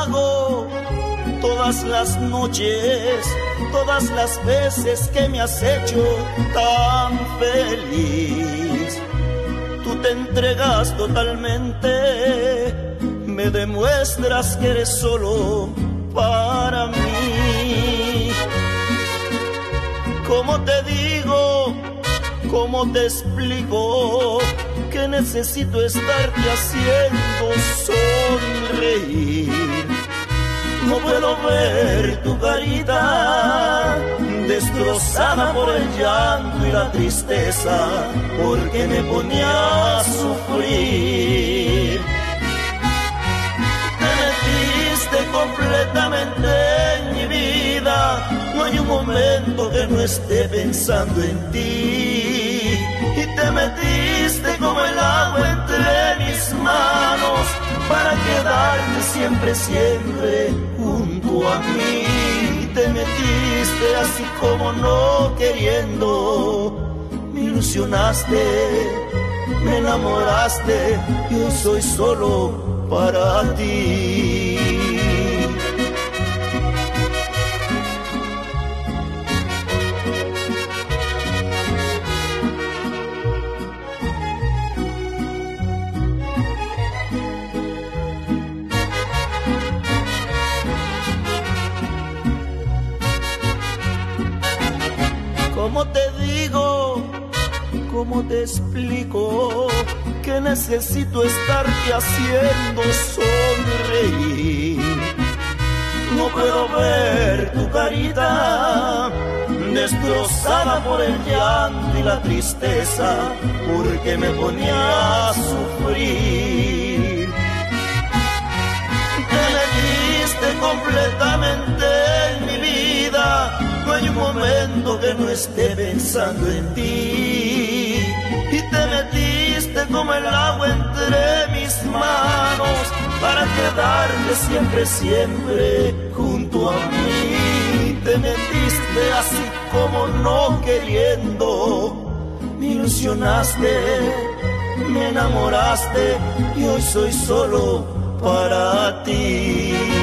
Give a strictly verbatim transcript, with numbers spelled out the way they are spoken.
hago todas las noches, todas las veces que me has hecho tan feliz. Tú te entregas totalmente, me demuestras que eres solo para mí. ¿Cómo te digo? ¿Cómo te explico que necesito estarte haciendo sonreír? No puedo ver tu carita destrozada por el llanto y la tristeza, porque me ponía a sufrir. Te metiste completamente en mi vida, no hay un momento que no esté pensando en ti. Y te metiste como el agua entre mis manos, para quedarte siempre, siempre junto a mí. Te metiste así como no queriendo, me ilusionaste, me enamoraste, yo soy solo para ti. ¿Cómo te digo? ¿Cómo te explico que necesito estarte haciendo sonreír? No puedo ver tu carita destrozada por el llanto y la tristeza, porque me ponía a sufrir. Te metiste completamente en mi vida, no hay un momento que no esté pensando en ti. Y te metiste como el agua entre mis manos, para quedarte siempre, siempre junto a mí. Te metiste así como no queriendo, me ilusionaste, me enamoraste, y hoy soy solo para ti.